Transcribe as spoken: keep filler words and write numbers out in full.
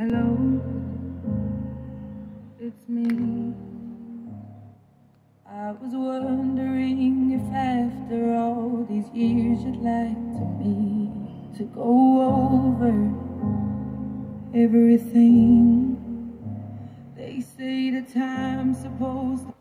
Hello, it's me. I was wondering if after all these years you'd like to meet, to go over everything. They say the time's supposed to